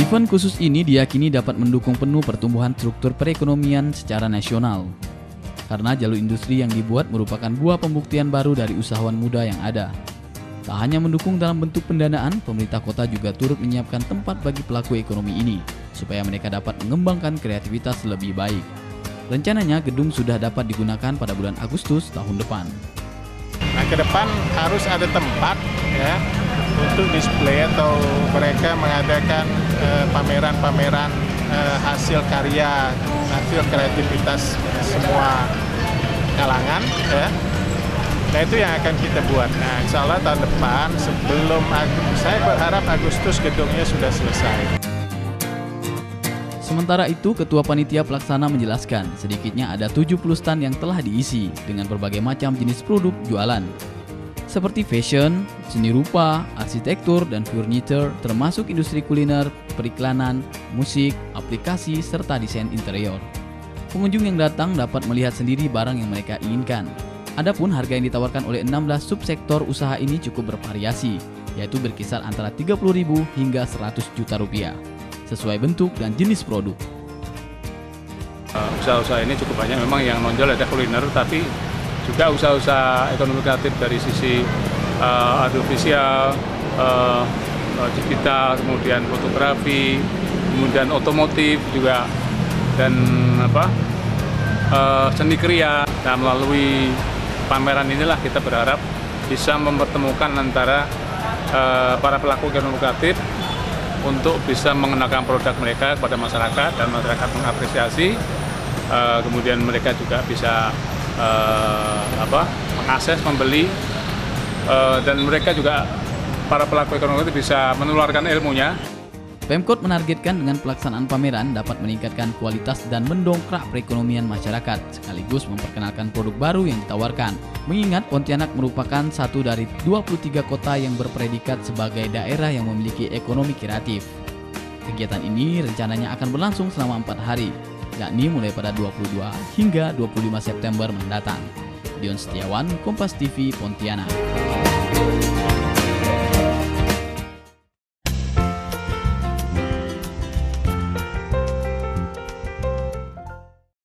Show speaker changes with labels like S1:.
S1: Event khusus ini diyakini dapat mendukung penuh pertumbuhan struktur perekonomian secara nasional. Karena jalur industri yang dibuat merupakan buah pembuktian baru dari usahawan muda yang ada. Tak hanya mendukung dalam bentuk pendanaan, pemerintah kota juga turut menyiapkan tempat bagi pelaku ekonomi ini, supaya mereka dapat mengembangkan kreativitas lebih baik. Rencananya gedung sudah dapat digunakan pada bulan Agustus tahun depan.
S2: Nah, ke depan harus ada tempat ya untuk display atau mereka mengadakan pameran-pameran hasil karya, hasil kreativitas semua kalangan ya. Nah, itu yang akan kita buat. Nah, insya Allah tahun depan sebelum saya berharap Agustus gedungnya sudah selesai.
S1: Sementara itu, Ketua Panitia Pelaksana menjelaskan sedikitnya ada 70 stand yang telah diisi dengan berbagai macam jenis produk jualan. Seperti fashion, seni rupa, arsitektur, dan furniture, termasuk industri kuliner, periklanan, musik, aplikasi, serta desain interior. Pengunjung yang datang dapat melihat sendiri barang yang mereka inginkan. Adapun harga yang ditawarkan oleh 16 subsektor usaha ini cukup bervariasi, yaitu berkisar antara 30.000 hingga 100 juta rupiah, sesuai bentuk dan jenis produk.
S3: Usaha-usaha ini cukup banyak, memang yang nonjol ada kuliner, tapi juga usaha-usaha ekonomi kreatif dari sisi audiovisual, digital, kemudian fotografi, kemudian otomotif juga, dan seni kriya. Nah, melalui pameran inilah kita berharap bisa mempertemukan antara para pelaku ekonomi kreatif untuk bisa mengenalkan produk mereka kepada masyarakat dan masyarakat mengapresiasi. Kemudian mereka juga bisa mengakses, membeli, dan mereka juga para pelaku ekonomi itu bisa menularkan ilmunya.
S1: Pemkot menargetkan dengan pelaksanaan pameran dapat meningkatkan kualitas dan mendongkrak perekonomian masyarakat, sekaligus memperkenalkan produk baru yang ditawarkan. Mengingat Pontianak merupakan satu dari 23 kota yang berpredikat sebagai daerah yang memiliki ekonomi kreatif. Kegiatan ini rencananya akan berlangsung selama 4 hari, yakni mulai pada 22 hingga 25 September mendatang. Dion Setiawan, Kompas TV, Pontianak.